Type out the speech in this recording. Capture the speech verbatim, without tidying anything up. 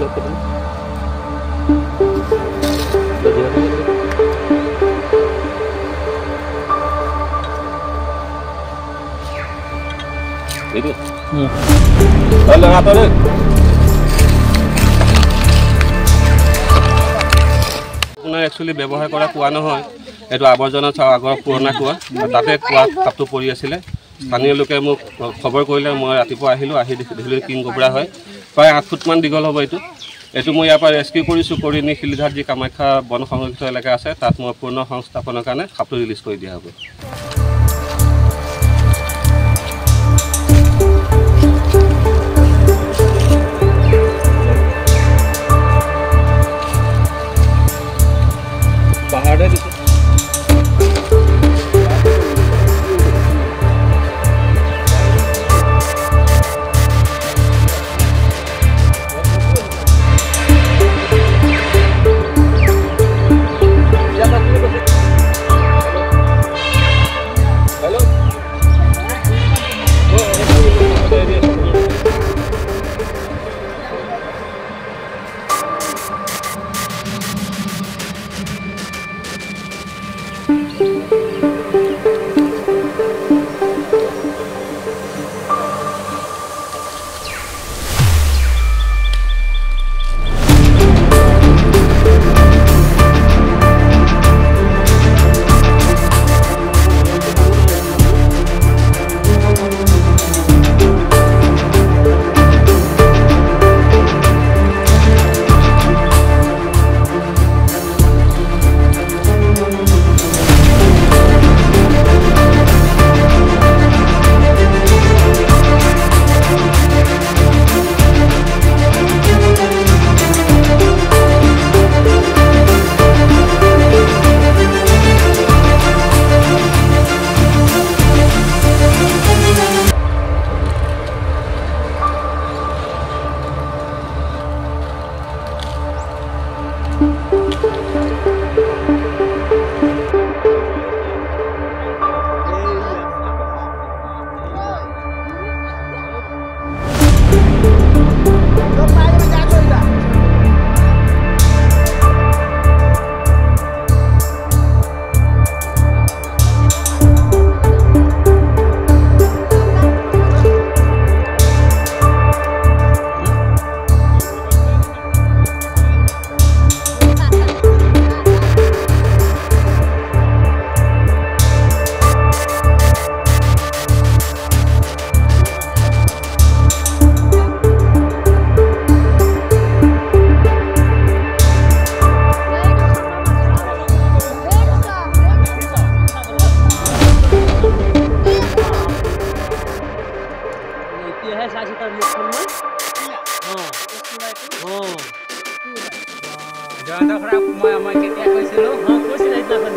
itu hmm ala apa deh পুনৰ actually ব্যৱহাৰ কৰা কুয়া নহয় এটো আৱৰ্জনা চাও আগৰ পুৰণা কুয়া তাতে কুয়া কাপটো পৰি আছিল স্থানীয় লোকে মোক খবৰ কৰিলে মই ৰাতিপুৱা আহিলো আহি দেখিলো কিং কোবৰা হয় প্ৰায় আঠ ফুট মান দীঘল হ'ব এটো এটো মই ইয়াৰ পৰা ৰেস্কিউ কৰিছো কৰি নি শিলিঘাট যি কামাখ্যা বন সংৰক্ষিত এলেকা আছে তাত মই পূৰ্ণ সংস্থাপনৰ কাৰণে খাপটো ৰিলিজ কৰি দিয়া হ'ব बाहर है Jangan tak kerap mai mai kita kau selalu, ha kau selalu nak